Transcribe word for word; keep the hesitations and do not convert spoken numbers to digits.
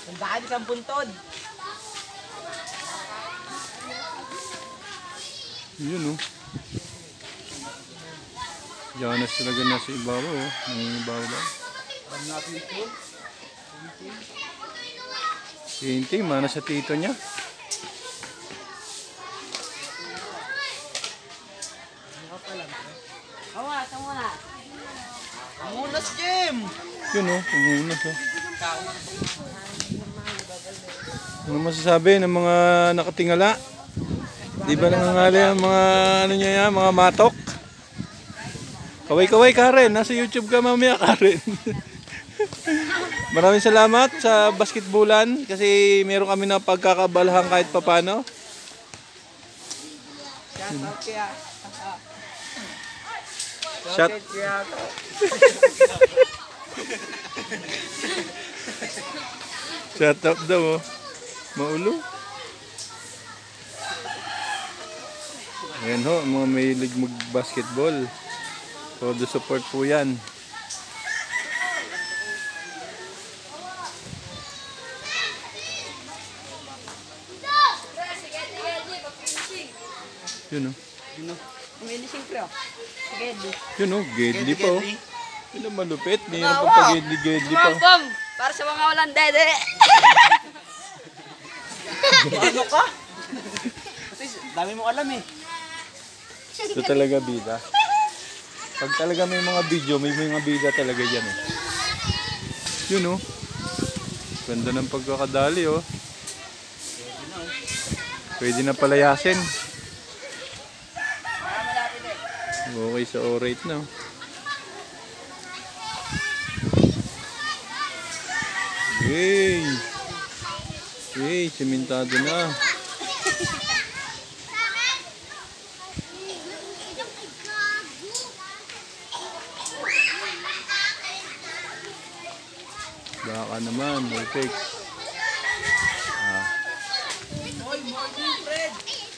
Tandaan isang puntod. Yun oh. Diyan na talaga na sa ibabaw oh. Nangingibabaw ba? Alam natin ito. Hinting, mana sa tito niya. Awas, muna. Munas, Jim! Yun oh, umunas oh. Ano masasabi ng mga nakatingala? Di ba nangangali ang mga ano niya yan, mga matok? Kaway-kaway Karen, nasa YouTube ka mamaya Karen. Maraming salamat sa basketballan kasi meron kami na pagkakabalahan kahit papano. Shot. Shut up daw oh. Maulo. Ayan ho, mga mahilig mag-basketball. So, the support po yan. Yun o. Yun o. Umilising pre o. Gedli. Yun o, gedli pa o. Yun ang malupit. Mayroon pa Wow. pa gedli-gedli pa. Bom! Para sa mga walang dede. Ano ka? Kasi dami mo alam eh. Ito talaga bida. Pag talaga may mga video, may mga bida talaga dyan eh. Yun o. Ganda ng pagkakadali o. Pwede na palayasin. Okay sa orate na. Hey! Hey, simentado na. Baka naman, perfect. Ah. Oy, morning, Fred!